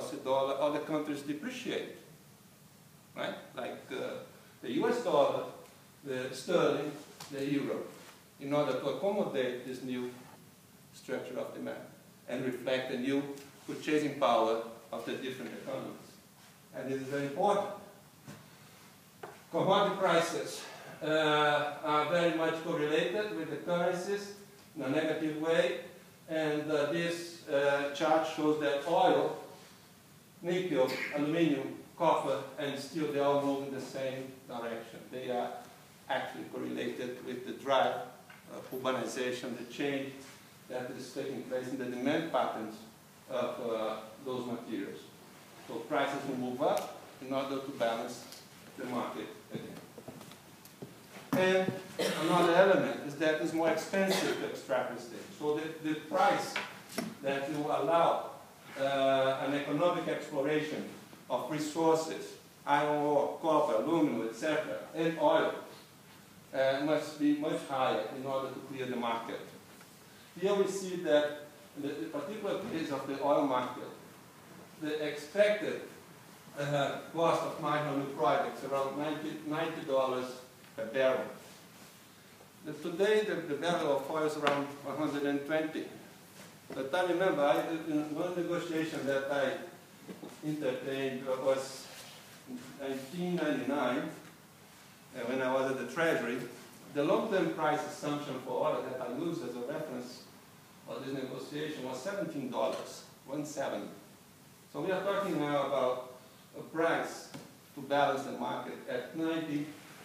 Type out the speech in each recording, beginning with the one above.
Aussie dollar, other countries depreciate, right? Like the US dollar, the sterling, the euro, in order to accommodate this new structure of demand and reflect the new purchasing power of the different economies. And this is very important. Commodity prices are very much correlated with the currencies in a negative way, and this chart shows that oil, nickel, aluminium, copper, and steel, they all move in the same direction. They are actually correlated with the drive of urbanization, the change that is taking place in the demand patterns of those materials. So prices will move up in order to balance the market again. And another element is that it's more expensive to extract this thing. So the price that will allow an economic exploration of resources, iron ore, copper, aluminum, etc., and oil, must be much higher in order to clear the market. Here we see that in the particular case of the oil market, the expected cost of minor new projects around $90 per barrel. Today, the barrel of oil is around 120. But I remember one negotiation that I entertained was in 1999, when I was at the Treasury. The long-term price assumption for oil that I used as a reference for this negotiation was $17, 1.7. So we are talking now about a price to balance the market at $90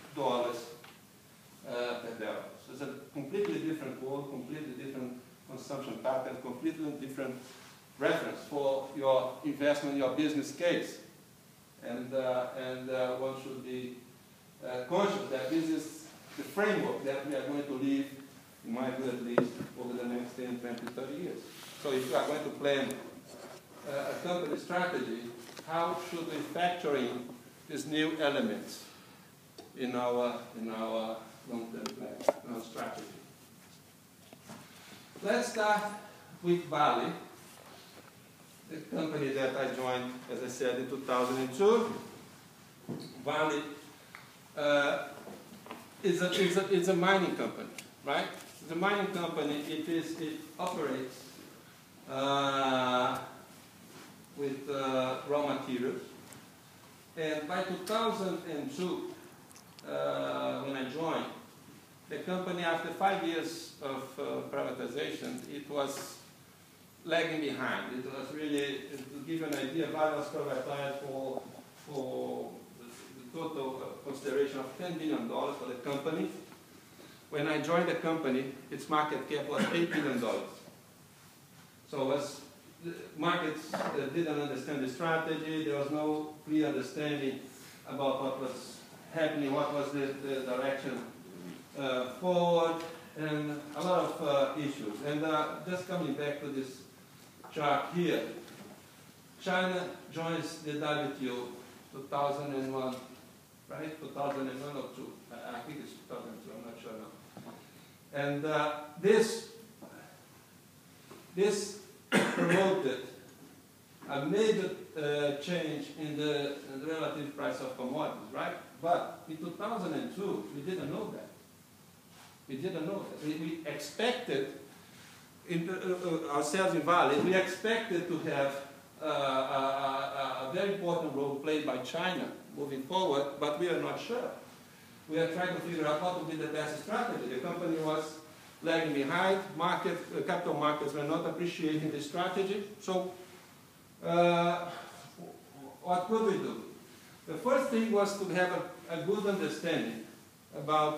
per barrel. So it's a completely different world, completely different consumption pattern, completely different reference for your investment, your business case. And one should be conscious that this is the framework that we are going to live, in my view at least, over the next 10, 20, 30 years. So if you are going to plan a company strategy, how should we factor in these new elements in our long-term plan, in our strategy? Let's start with Vale, the company that I joined, as I said, in 2002. Vale is a mining company, right? It's a mining company. It operates with raw materials. And by 2002, when I joined, the company, after 5 years of privatization, it was lagging behind. It was really, to give you an idea, Vale was privatized for the total consideration of $10 billion for the company. When I joined the company, its market cap was $8 billion. So as the markets didn't understand the strategy, there was no clear understanding about what was happening, what was the direction forward, and a lot of issues. And just coming back to this chart here, China joins the WTO 2001, right? 2001 or 2. I think it's 2002, I'm not sure now. And this promoted a major change in the relative price of commodities, right? But in 2002, we didn't know that. We didn't know that. We expected, ourselves in Vale, we expected to have a very important role played by China moving forward, but we are not sure. We are trying to figure out what would be the best strategy. The company was lagging behind, capital markets were not appreciating the strategy. So what could we do? The first thing was to have a good understanding about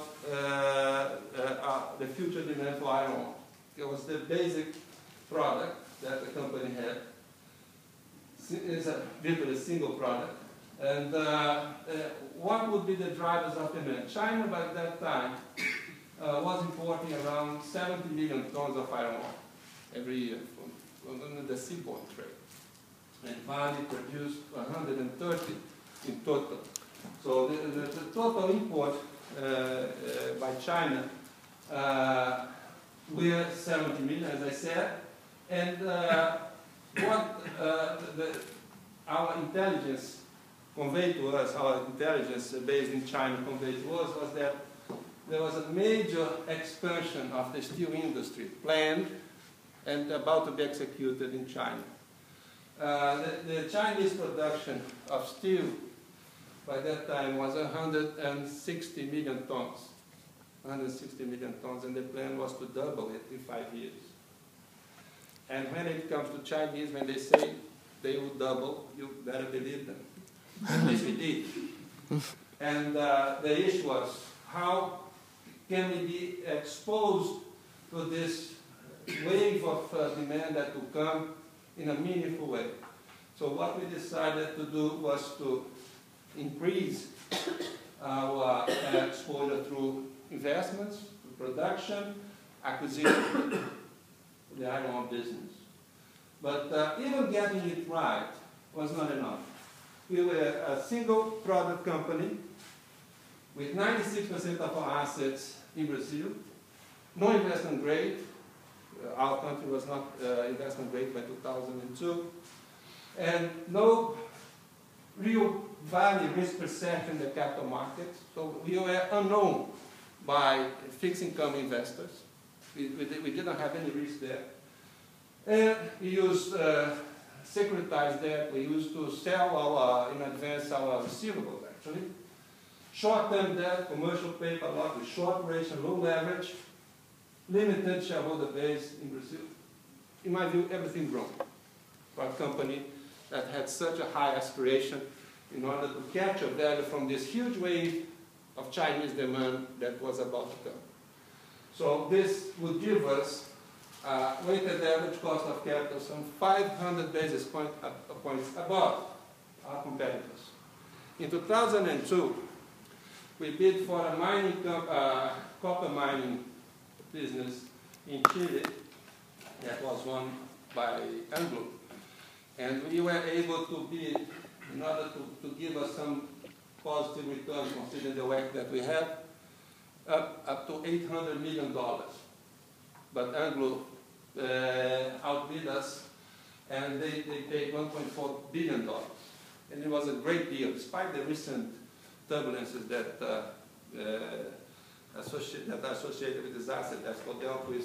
the future demand for iron ore. It was the basic product that the company had. It's a virtually single product. And what would be the drivers of demand? China, by that time, was importing around 70 million tons of iron ore every year from the seaborne trade. And Vale produced 130 in total. So the total import by China were 70 million, as I said. And our intelligence conveyed to us, our intelligence based in China conveyed to us, was that there was a major expansion of the steel industry planned and about to be executed in China. The Chinese production of steel by that time was 160 million tons. 160 million tons, and the plan was to double it in 5 years. And when it comes to Chinese, when they say they will double, you better believe them. At least we did. And the issue was, how can we be exposed to this wave of demand that will come in a meaningful way? So what we decided to do was to increase our exposure through investments, through production, acquisition, the iron ore business. But even getting it right was not enough. We were a single product company with 96% of our assets in Brazil, no investment grade. Our country was not investment grade by 2002, and no real value risk perception in the capital markets. So we were unknown by fixed income investors. We didn't have any risk there. And we used securitized debt. We used to sell in advance our receivables, actually. Short-term debt, commercial paper, a lot with short duration, low leverage, limited shareholder base in Brazil. In my view, everything wrong for a company that had such a high aspiration in order to capture value from this huge wave of Chinese demand that was about to come. So this would give us a weighted average cost of capital some 500 basis points above our competitors. In 2002, we bid for a mining copper mining business in Chile that was won by Anglo. And we were able to bid in order to give us some positive returns considering the work that we had, up to $800 million. But Anglo outbid us, and they paid $1.4 billion. And it was a great deal, despite the recent turbulences that are associated with this asset, as Codelco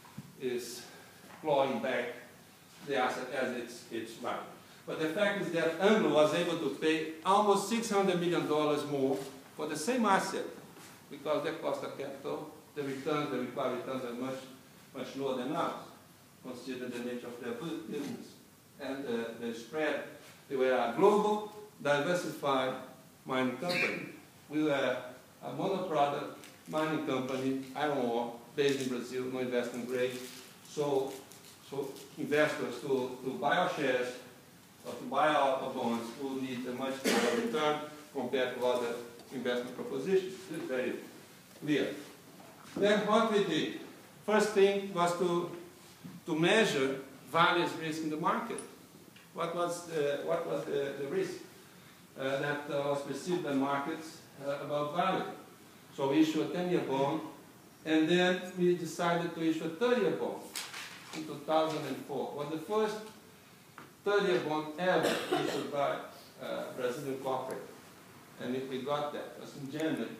is clawing back the asset as it's right. But the fact is that Anglo was able to pay almost $600 million more for the same asset, because their cost of capital, the required returns are much lower than ours, considering the nature of their business. And the spread, they were a global, diversified mining company. We were a monoproduct mining company, iron ore, based in Brazil, no investment grade. So investors to buy our shares or to buy our bonds will need a much higher return compared to other investment propositions. This is very clear. Then what we did, first thing was to measure Vale's risk in the market. What was the risk that was perceived by markets about Vale? So we issued a 10-year bond, and then we decided to issue a 30-year bond in 2004. It was the first 30-year bond ever issued by Brazilian corporate. And we got that. It was in January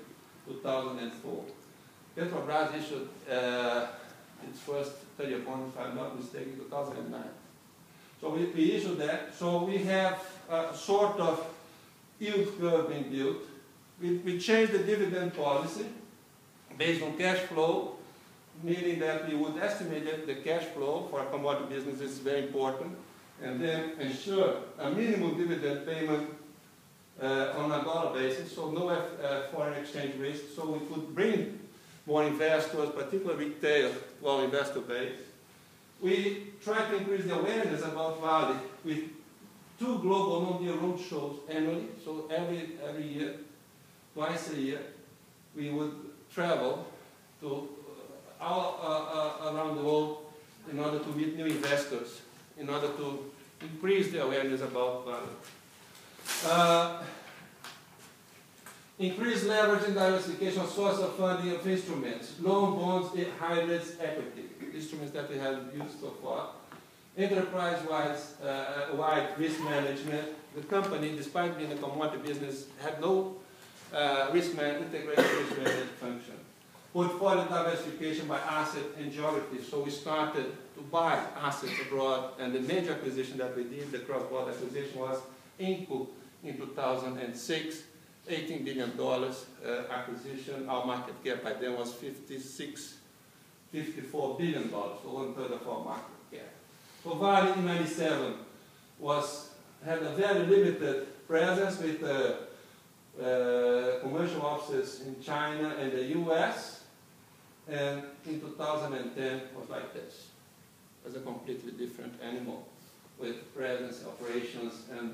2004. Petrobras issued its first 30-year bond, if I'm not mistaken, in 2009. So we issued that. So we have a sort of yield curve being built. We changed the dividend policy based on cash flow, meaning that we would estimate the cash flow for a commodity business is very important, and then ensure a minimum dividend payment on a dollar basis, so no foreign exchange risk, so we could bring more investors, particularly retail, to our investor base. We try to increase the awareness about Vale with 2 global non-deal road shows annually, so every year, twice a year, we would travel to around the world in order to meet new investors, in order to increase the awareness about Vale. Increase leverage and diversification of source of funding of instruments, loan, bonds, hybrids, equity, instruments that we have used so far. Enterprise-wide risk management. The company, despite being a commodity business, had no integrated risk management function. Portfolio diversification by asset and geography. So we started to buy assets abroad, and the major acquisition that we did, the cross-border acquisition, was Inco in 2006, $18 billion acquisition. Our market cap by then was $54 billion, so 1/3 of our market cap. So Vale in '97 had a very limited presence with commercial offices in China and the US. And in 2010 was like this. It was a completely different animal with presence, operations, and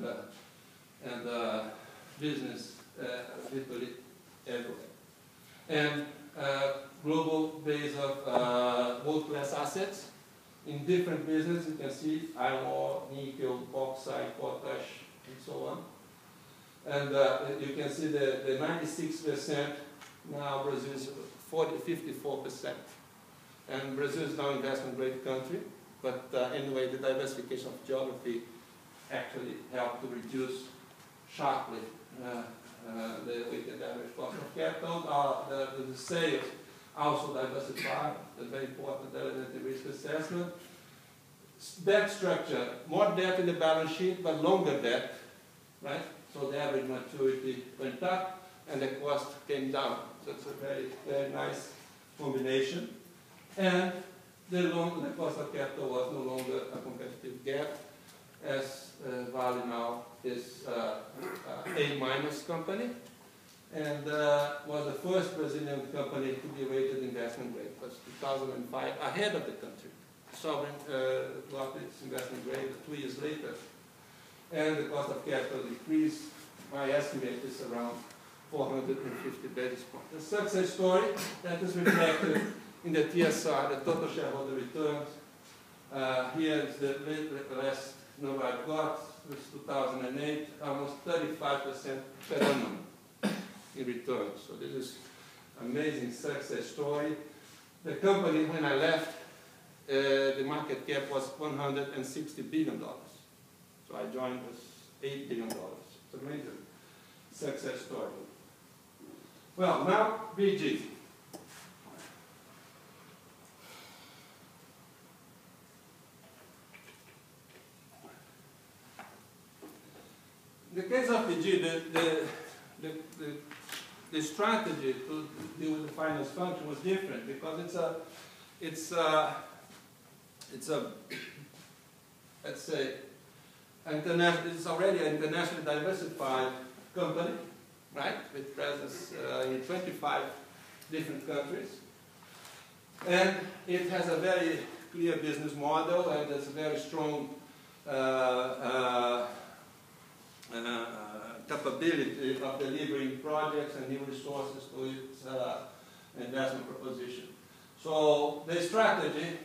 business literally everywhere. And global base of world-class assets in different businesses. You can see iron ore, nickel, bauxite, potash, and so on. And you can see the 96%, now Brazil is 54%. And Brazil is now an investment-grade country, but anyway, the diversification of geography actually helped to reduce sharply the weighted average cost of capital. The sales also diversified, a very important element in risk assessment. Debt structure, more debt in the balance sheet, but longer debt, right? So the average maturity went up and the cost came down. So it's a very, very nice combination. And the cost of capital was no longer a competitive gap, as Vale now is A- company, and was the first Brazilian company to be rated investment grade. It was 2005, ahead of the country. Sovereign got its investment grade 2 years later. And the cost of capital decreased. My estimate is around 450 basis points. The success story that is reflected in the TSR, the total shareholder returns. Here is the last number I've got, which is 2008, almost 35% per annum in returns. So this is amazing success story. The company, when I left, the market cap was $160 billion. So I joined with $8 billion. It's a major success story. Well, now BG. In the case of BG, the strategy to deal with the finance function was different because it's let's say, it's already an internationally diversified company, right, with presence in 25 different countries. And it has a very clear business model and there's a very strong capability of delivering projects and new resources to its investment proposition. So the strategy,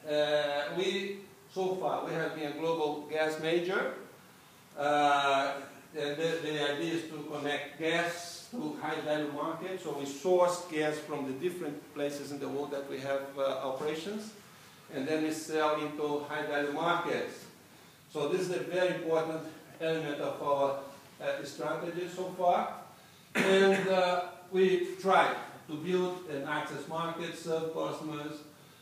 so far we have been a global gas major. The idea is to connect gas to high-value markets. So we source gas from the different places in the world that we have operations, and then we sell into high-value markets. So this is a very important element of our strategy so far. And we try to build and access markets, serve customers.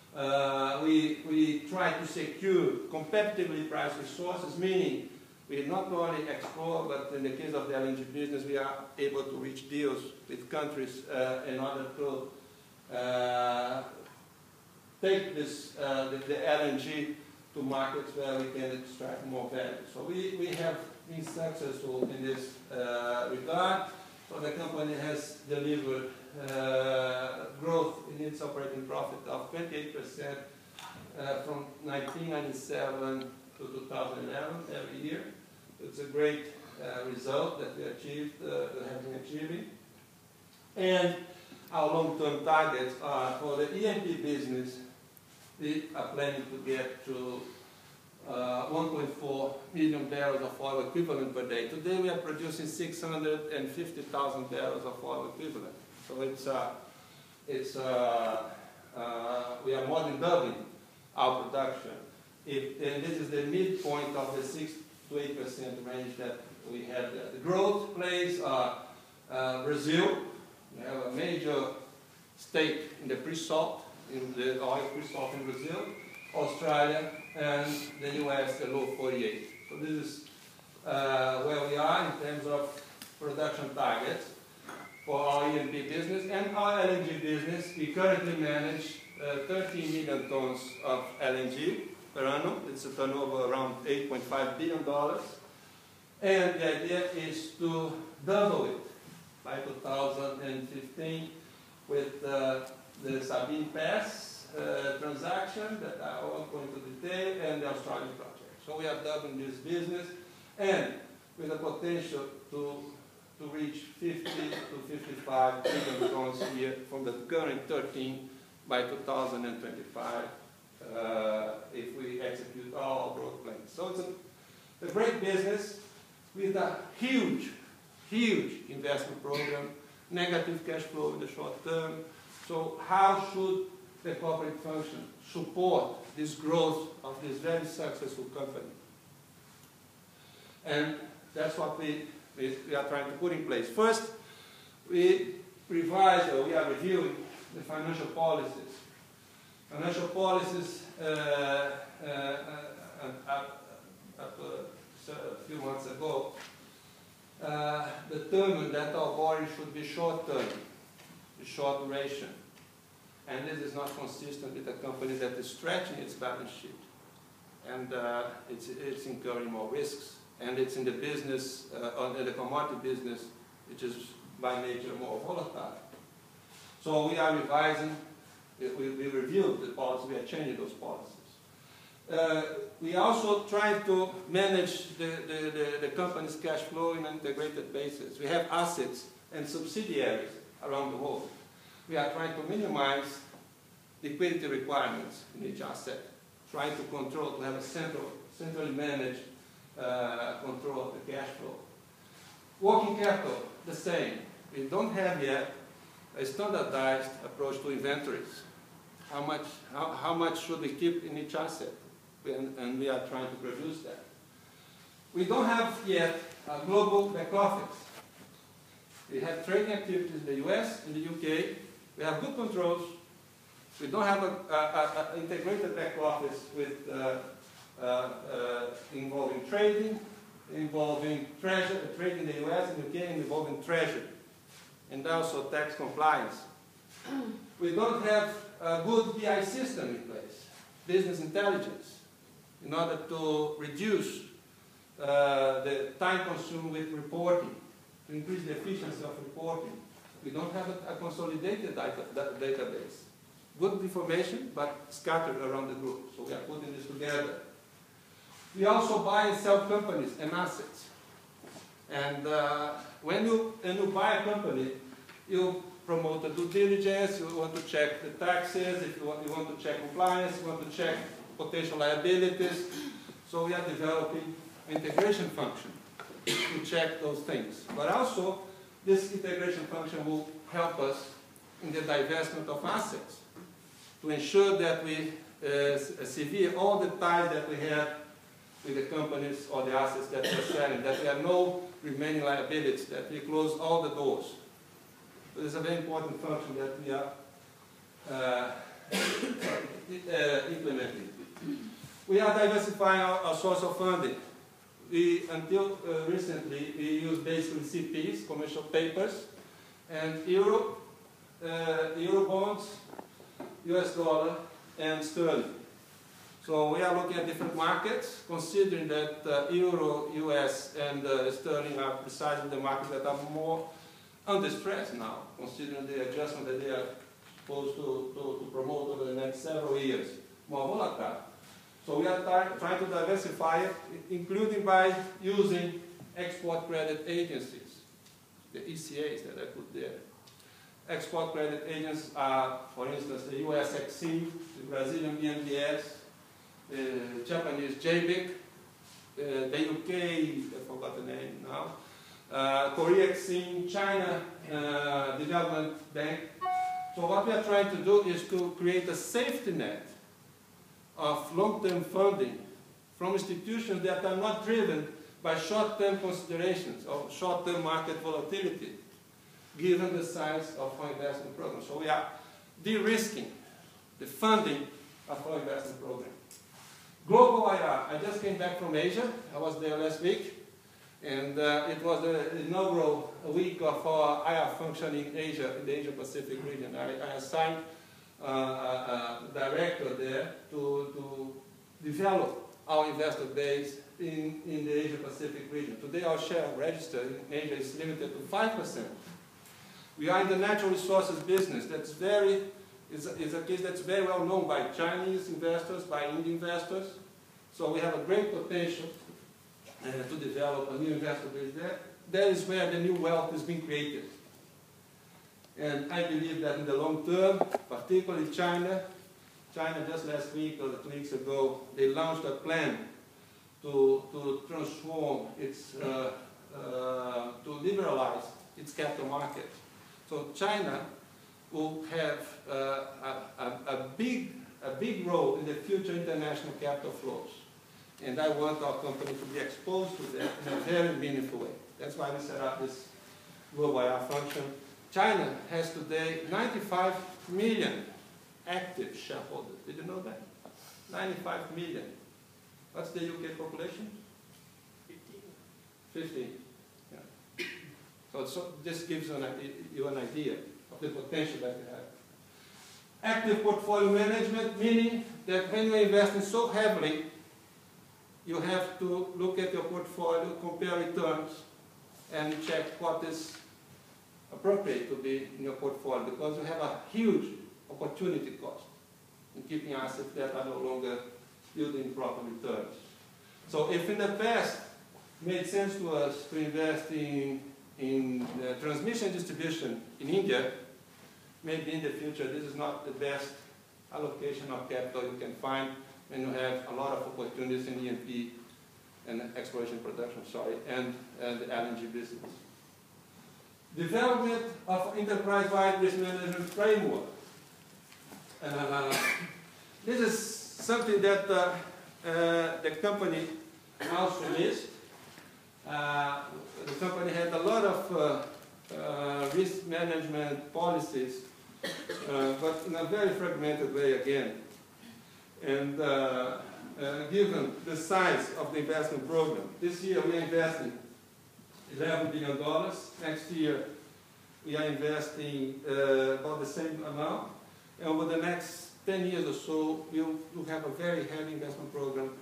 We try to secure competitively priced resources, meaning we not only explore, but in the case of the LNG business, we are able to reach deals with countries in order to take this, the LNG to markets where we can extract more value. So we have been successful in this regard. So the company has delivered growth in its operating profit of 28% from 1997 to 2011 every year. It's a great result that we achieved, have been achieving. And our long-term targets are for the E&P business. We are planning to get to 1.4 million barrels of oil equivalent per day. Today we are producing 650,000 barrels of oil equivalent. So we are more than doubling our production and this is the midpoint of the 6 to 8% range that we have there. The growth plays are Brazil. We have a major stake in the pre-salt, in the oil pre-salt in Brazil, Australia, and the US, the low 48. So this is where we are in terms of production targets for our E&P business and our LNG business. We currently manage 13 million tons of LNG per annum. It's a turnover around $8.5 billion. And the idea is to double it by 2015 with the Sabine Pass transaction that I won't go into detail, and the Australian project. So we are doubling this business, and with a potential to reach 50 to 55 billion tons a year from the current 13 by 2025 if we execute all our growth plans. So it's a great business with a huge investment program, negative cash flow in the short term. So how should the corporate function support this growth of this very successful company? And that's what we are trying to put in place. First, we are reviewing the financial policies. Financial policies a few months ago determined that our borrowing should be short-term, short duration. And this is not consistent with a company that is stretching its balance sheet. And it's incurring more risks. And it's in the business, in the commodity business, which is by nature more volatile. So we are revising, we reviewed the policy, we are changing those policies. We also try to manage the company's cash flow in an integrated basis. We have assets and subsidiaries around the world. We are trying to minimize liquidity requirements in each asset, trying to control, to have a centrally managed control of the cash flow. Working capital, the same. We don't have yet a standardized approach to inventories. How much should we keep in each asset? And we are trying to produce that. We don't have yet a global back office. We have trading activities in the US, in the UK. We have good controls. We don't have an integrated back office with involving trading, involving trading in the US and UK, and involving treasury, and also tax compliance. We don't have a good BI system in place, business intelligence, in order to reduce the time consumed with reporting, to increase the efficiency of reporting. We don't have a consolidated database. Good information, but scattered around the group. So we are putting this together. We also buy and sell companies and assets. And when you buy a company, you promote the due diligence, you want to check the taxes, if you want to check compliance, you want to check potential liabilities. So we are developing an integration function to check those things. But also, this integration function will help us in the divestment of assets to ensure that we sever all the ties that we have with the companies or the assets that we are selling, that there are no remaining liabilities, that we close all the doors. So this is a very important function that we are implementing. We are diversifying our source of funding. Until recently, we used basically CPs, commercial papers, and euro bonds, US dollar, and sterling. So we are looking at different markets, considering that euro, US, and sterling are precisely the markets that are more under stress now, considering the adjustment that they are supposed to promote over the next several years, more volatile. So we are trying to diversify it, including by using export credit agencies, the ECAs that I put there. Export credit agents are, for instance, the US Exim, the Brazilian BNDES, the Japanese JBIC, the UK, I forgot the name now, Korea Exim, China Development Bank. So what we are trying to do is to create a safety net of long-term funding from institutions that are not driven by short-term considerations or short-term market volatility, given the size of our investment program. So we are de-risking the funding of our investment program. Global IR. I just came back from Asia. I was there last week. And it was the inaugural week of our IR function in Asia, in the Asia-Pacific region. I assigned a director there to develop our investor base in the Asia-Pacific region. Today our share register in Asia is limited to 5%. We are in the natural resources business. That's is a case that's very well known by Chinese investors, by Indian investors. So we have a great potential to develop a new investor base there. That is where the new wealth is being created. And I believe that in the long term, particularly China just last week or 2 weeks ago, they launched a plan to transform its, to liberalize its capital market. So China will have a big role in the future international capital flows. And I want our company to be exposed to that in a very meaningful way. That's why we set up this global IR function. China has today 95 million active shareholders. Did you know that? 95 million. What's the UK population? 15. Yeah. So this gives you an idea of the potential that we have. Active portfolio management, meaning that when you invest in so heavily, you have to look at your portfolio, compare returns, and check what is appropriate to be in your portfolio, because you have a huge opportunity cost in keeping assets that are no longer yielding proper returns. So if in the past it made sense to us to invest in transmission distribution in India, maybe in the future this is not the best allocation of capital you can find when you have a lot of opportunities in E&P and exploration production, and the LNG business. Development of enterprise-wide risk management framework. This is something that the company also missed. The company had a lot of risk management policies, but in a very fragmented way again. And given the size of the investment program, this year we are investing $11 billion. Next year we are investing about the same amount. And over the next 10 years or so, we'll have a very heavy investment program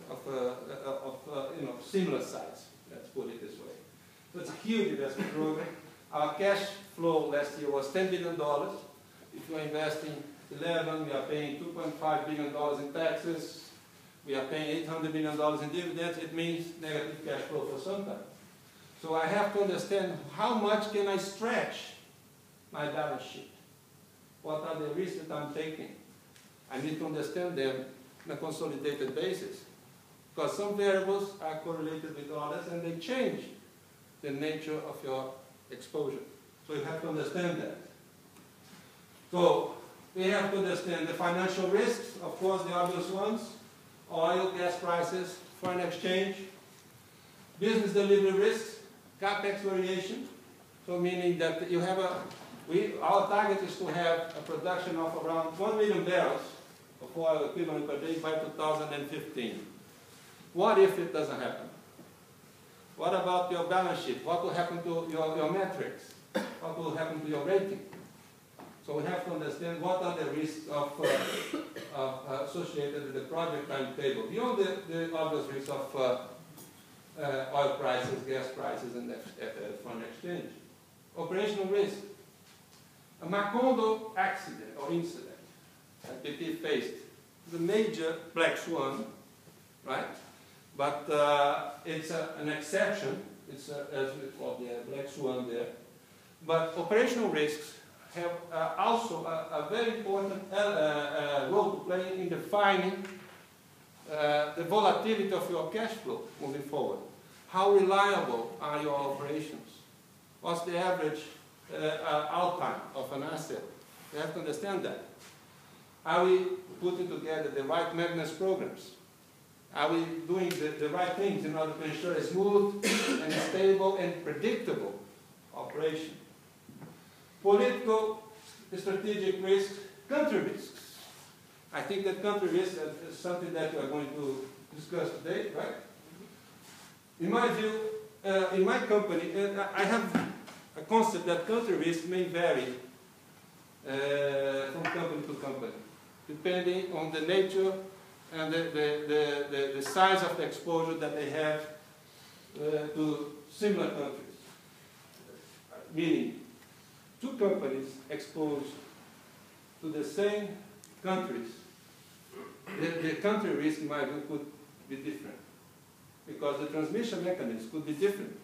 of similar size. Let's put it this way. So it's a huge investment program. Our cash flow last year was $10 billion. If you're investing 11, we are paying $2.5 billion in taxes. We are paying $800 million in dividends. It means negative cash flow for some time. So I have to understand how much can I stretch my balance sheet? What are the risks that I'm taking? I need to understand them on a consolidated basis, because some variables are correlated with others and they change the nature of your exposure. So you have to understand that. So we have to understand the financial risks, of course, the obvious ones: oil, gas prices, foreign exchange, business delivery risks, capex variation. So meaning that you have our target is to have a production of around 1 million barrels of oil equivalent per day by 2015. What if it doesn't happen? What about your balance sheet? What will happen to your metrics? What will happen to your rating? So we have to understand what are the risks associated with the project timetable, beyond the obvious risks of oil prices, gas prices, and foreign exchange. Operational risk. A Macondo accident or incident that BP faced is a major black swan, right? But it's an exception. It's as we call the black swan there. But operational risks have also a very important role to play in defining the volatility of your cash flow moving forward. How reliable are your operations? What's the average outtime of an asset? You have to understand that. Are we putting together the right maintenance programs? Are we doing the right things in order to ensure a smooth and stable and predictable operation? Political, strategic risks, country risks. I think that country risk is something that we are going to discuss today, right? In my view, in my company, I have a concept that country risk may vary from company to company, depending on the nature and the size of the exposure that they have to similar countries. Meaning, two companies exposed to the same countries, the country risk in my view could be different, because the transmission mechanisms could be different.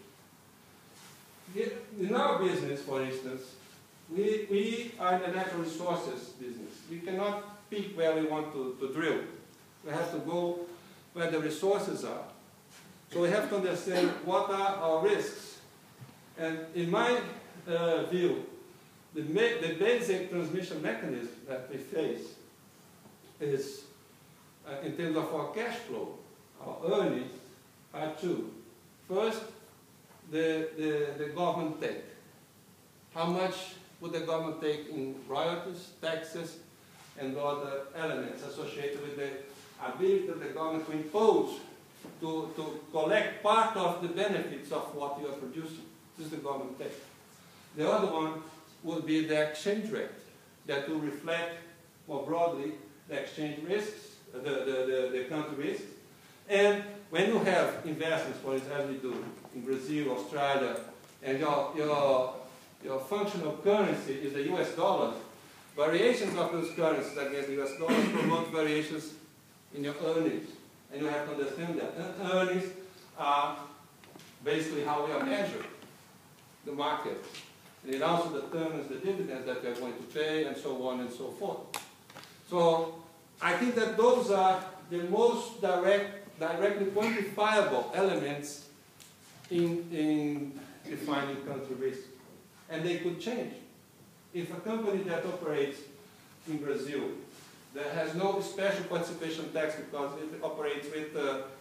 In our business, for instance, we are in the natural resources business. We cannot pick where we want to drill. We have to go where the resources are. So we have to understand what are our risks. And in my view, the basic transmission mechanism that we face is, in terms of our cash flow, our earnings, are two. First, the government take. How much would the government take in royalties, taxes, and other elements associated with the ability of the government to impose, to collect part of the benefits of what you are producing? This is the government take. The other one would be the exchange rate, that will reflect more broadly the exchange risks, the country risks. And when you have investments, for example, as we do in Brazil, Australia, and your functional currency is the US dollar, variations of those currencies against the US dollar promote variations in your earnings. And you have to understand that. And earnings are basically how we are measured, the market. And it also determines the dividends that we are going to pay, and so on and so forth. So I think that those are the most directly quantifiable elements in defining country risk. And they could change. If a company that operates in Brazil, that has no special participation tax because it operates with,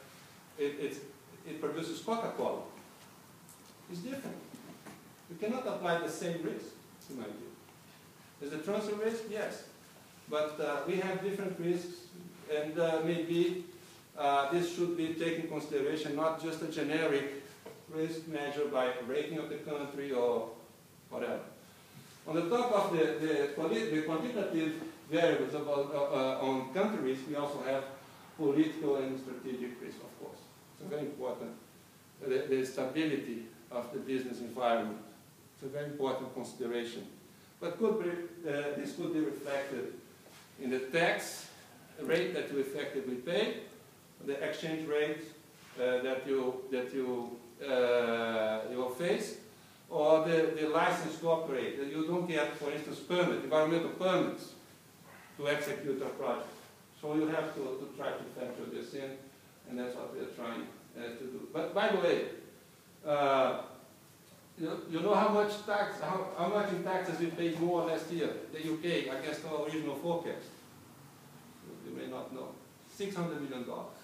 it produces Coca-Cola, it's different. You cannot apply the same risk, in my view. Is the transfer risk? Yes. But we have different risks, and maybe this should be taken into consideration, not just a generic risk measured by rating of the country or whatever. On the top of the quantitative variables on country risk, we also have political and strategic risk, of course. It's very important. The stability of the business environment. It's a very important consideration. But this could be reflected in the tax rate that you effectively pay, the exchange rate that you face, or the license to operate. You don't get, for instance, environmental permits to execute a project. So you have to try to factor this in, and that's what we are trying to do. But by the way, you know how much tax, how much in taxes we paid more last year, the UK, against our original forecast? You may not know. $600 million.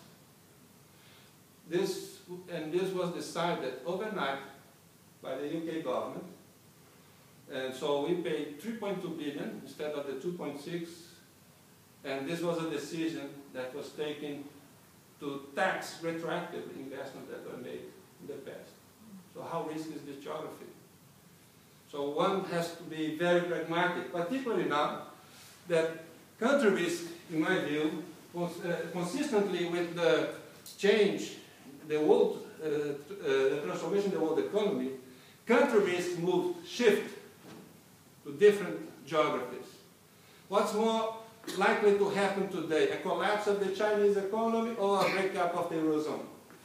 This was decided overnight by the UK government, and so we paid 3.2 billion instead of the 2.6, and this was a decision that was taken to tax retroactive investments that were made in the past. So how risky is this geography? So one has to be very pragmatic, particularly now that country risk, in my view, was consistently with the change, the transformation of the world economy, country risk shift to different geographies. What's more likely to happen today? A collapse of the Chinese economy or a breakup of the Eurozone?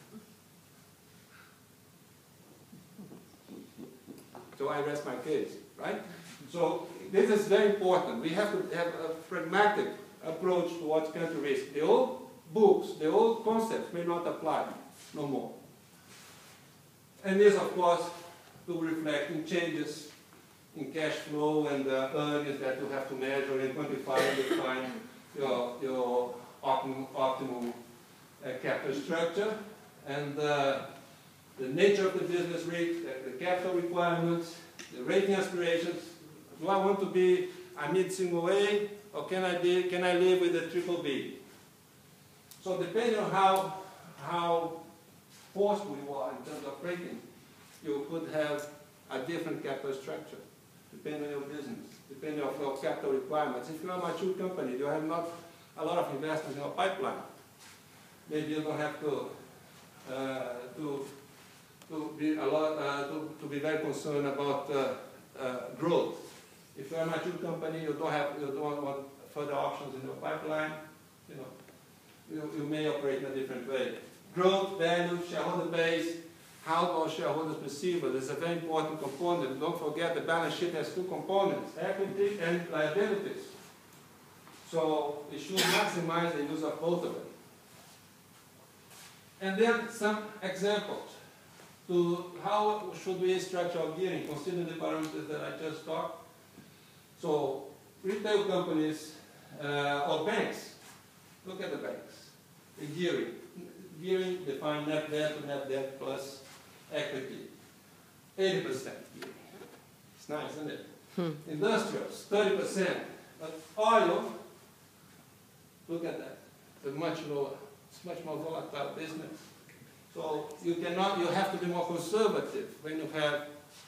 So I rest my case, right? So this is very important. We have to have a pragmatic approach towards country risk. The old books, the old concepts may not apply no more. And this, of course, will reflect in changes in cash flow and earnings that you have to measure and quantify and define your optimal capital structure, and the nature of the business rate, the capital requirements, the rating aspirations. Do I want to be a mid-single A, or can I live with a triple B? So depending on how forceful you are in terms of rating, you could have a different capital structure, depending on your business, depending on your capital requirements. If you are a mature company, you have not a lot of investments in your pipeline. Maybe you don't have to be very concerned about growth. If you are a mature company, you don't want further options in your pipeline. You may operate in a different way. Growth, value, shareholder base, how our shareholders perceive it is a very important component. Don't forget the balance sheet has two components, equity and liabilities. So we should maximize the use of both of them. And then some examples to how should we structure our gearing, considering the parameters that I just talked. So retail companies or banks, look at the banks. The gearing defined net debt to net debt plus equity, 80% gearing. It's nice, isn't it? Industrials, 30%. But oil, look at that, it's much lower. It's much more volatile business. So you have to be more conservative when you have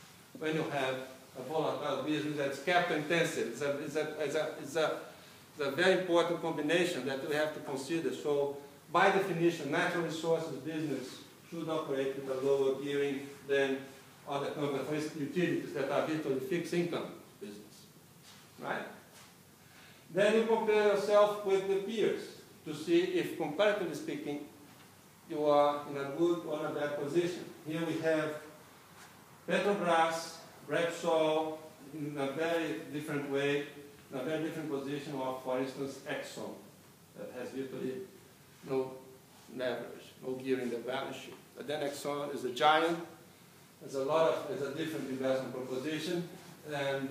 a volatile business that's capital intensive. It's a very important combination that we have to consider. So by definition, natural resources business should operate with a lower gearing than other companies, for instance, utilities that are virtually fixed income business, right? Then you compare yourself with the peers to see if, comparatively speaking, you are in a good or a bad position. Here we have Petrobras, Repsol, in a very different way, in a very different position of, for instance, Exxon, that has virtually no leverage, no gearing in the balance sheet. But then Exxon is a giant. There's a different investment proposition, and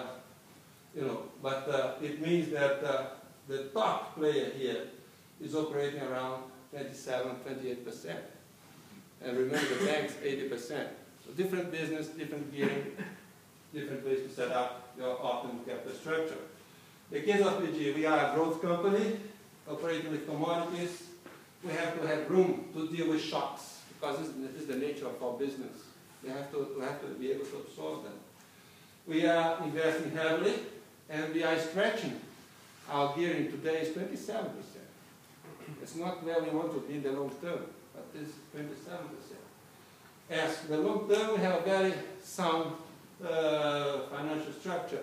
it means that the top player here is operating around 27–28%. And remember, the bank's 80%. So different business, different gearing, different ways to set up your optimal capital structure. In the case of PG, we are a growth company operating with commodities. We have to have room to deal with shocks because this is the nature of our business. We have to be able to absorb them. We are investing heavily, and we are stretching. Our gearing today is 27%. It's not where we want to be in the long term, but it's 27%. As the long term, we have a very sound financial structure.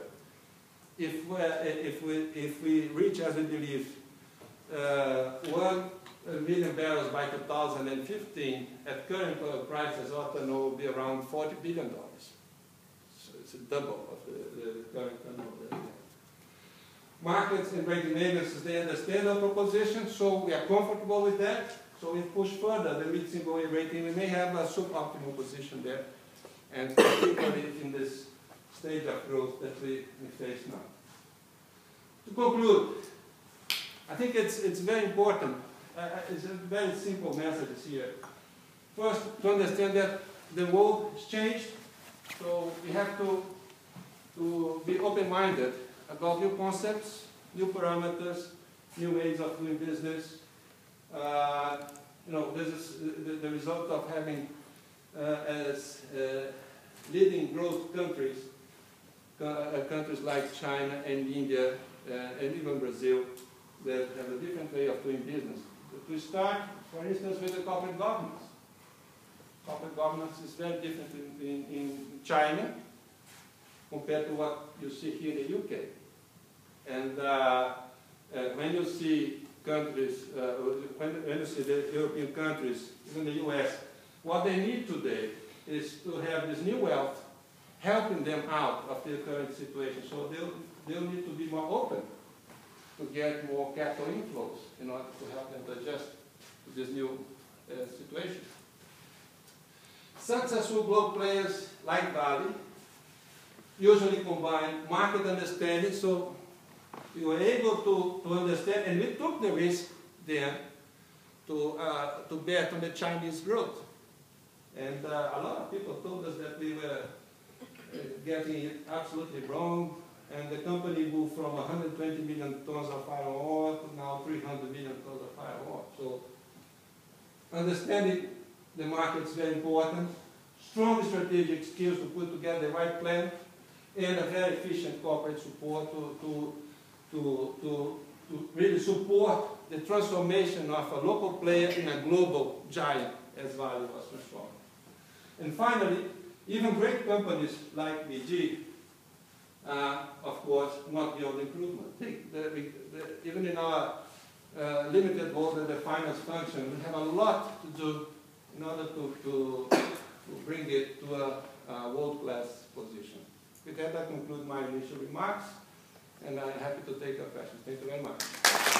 If we reach, as we believe, 1 million barrels by 2015, at current oil prices, ought to know will be around $40 billion. So it's a double of the current turnover. Markets and rating agencies, they understand our proposition, so we are comfortable with that. So we push further the mid-single A rating. We may have a suboptimal position there, and particularly in this stage of growth that we face now. To conclude, I think it's very important. It's a very simple message here. First, to understand that the world has changed, so we have to be open-minded about new concepts, new parameters, new ways of doing business. This is the result of having, as leading growth countries, countries like China and India and even Brazil, that have a different way of doing business. To start, for instance, with the corporate governance. Corporate governance is very different in China compared to what you see here in the UK. And when you see countries, when you see the European countries, even the US, what they need today is to have this new wealth helping them out of their current situation. So they'll need to be more open to get more capital inflows in order to help them to adjust to this new situation. Successful global players like Vale usually combine market understanding, so we were able to understand, and we took the risk then to bet on the Chinese growth. And a lot of people told us that we were getting it absolutely wrong, and the company moved from 120 million tons of iron ore to now 300 million tons of iron ore. So understanding the market is very important. Strong strategic skills to put together the right plan, and a very efficient corporate support to really support the transformation of a local player in a global giant, as Vale was transformed. And finally, even great companies like BG, of course, not beyond improvement. Even in our limited order, the finance function, we have a lot to do in order to bring it to a world-class position. With that, I conclude my initial remarks, and I'm happy to take your questions. Thank you very much.